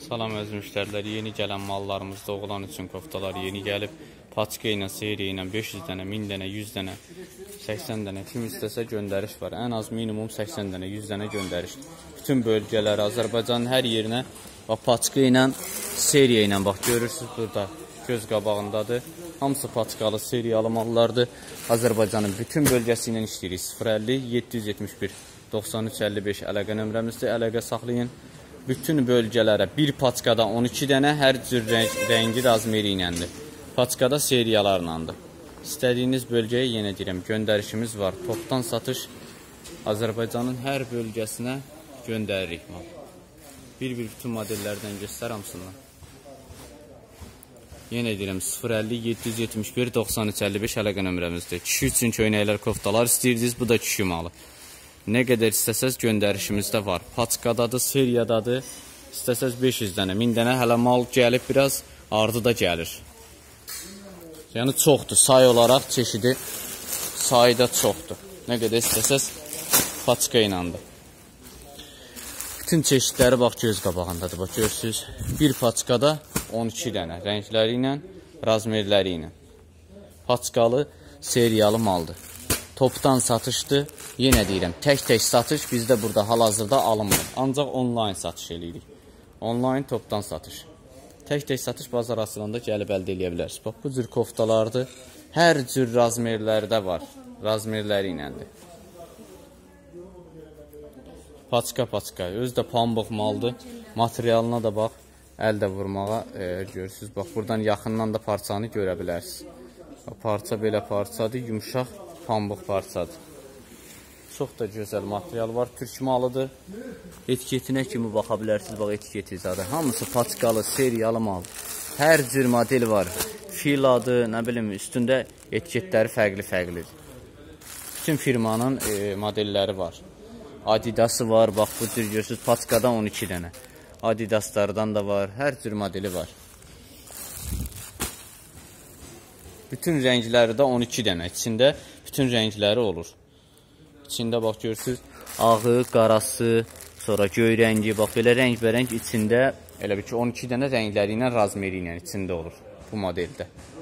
Salam əziz müştərilər, yeni gələn mallarımızda oğlan üçün koftalar yeni gəlib. Paçka ilə, seriya ilə 500 dənə, 1000 dənə, 100 dənə, 80 dənə kim istəsə göndəriş var. Ən az minimum 80 dənə, 100 dənə göndəriş. Bütün bölgələrə, Azərbaycanın hər yerinə paçka ilə, seriya ilə bax görürsünüz burada göz qabağındadır. Hamısı paçkalı, seriyalı mallardır. Azərbaycanın bütün bölgəsi ilə işləyirik. 050 771 9355 əlaqə nömrəmizdir. Əlaqə saxlayın. Bütün bölgələrə bir paçkada 12 dənə, hər cür rəngi razmeri iləndir. Paçkada seriyalarlandır. İstədiyiniz bölgəyə yenə deyirəm, göndərişimiz var. Topdan satış Azərbaycanın hər bölgəsinə göndəririk mal. Bir-bir bütün modellərdən göstər hamısından. Yenə deyirəm 050 771 9355 əlaqə nömrəmizdir. Kişi üçün köynəklər, koftalar istəyirsiniz, bu da kişi malı. Nə qədər istəsəz göndərişimizdə var. Paçkadadır, seriyadadır. İstəsəz 500 dənə, 1000 dənə hələ mal gəlib, biraz ardı da gəlir. Yəni çoxdur, say olaraq çeşidi sayda çoxdur. Nə qədər istəsəz paçka iləndir. Bütün çeşidləri bax göz qabağındadır. Bax görürsünüz. Bir paçkada 12 dənə rəngləri ilə, razmerləri ilə. Paçkalı, seriyalı maldır. Topdan satışdır. Yenə deyirəm, tək-tək satış bizdə burada hal-hazırda alınmır. Ancaq onlayn satış eləyirik. Onlayn topdan satış. Tək-tək satış bazar asılında gəlib əldə eləyə bilərsiniz. Bax, bu cür koftalardır. Hər cür razmerlərdə var. Razmerləri iləndir. Paçka. Özü də pambıq maldır. Materialına da bax, əldə vurmağa görürsünüz. Bax, buradan yaxından da parçanı görə bilərsiniz. Parça belə parçadır, yumuşaq pambıq parçadır. Çox da gözəl material var. Türk malıdır. Etiketinə kimi baxa bilərsiniz. Bax, etiketi zaten. Hamısı paçkalı, seriyalı mal. Hər cür model var. Filadır, nə bilim, üstündə etiketləri fərqli-fərqlidir. Bütün firmanın modelləri var. Adidası var. Bax, bu cür görürsünüz. Paçkada 12 dənə. Adidaslardan da var. Hər cür modeli var. Bütün rəngləri də 12 dənə. İçində bütün rəngləri olur. İçində bax görürsünüz, ağı, qarası, sonra göy rəngi, bax belə rəng-bərəng içində, elə bir ki 12 dənə rəngləri ilə, razmeri ilə içində olur bu modeldə.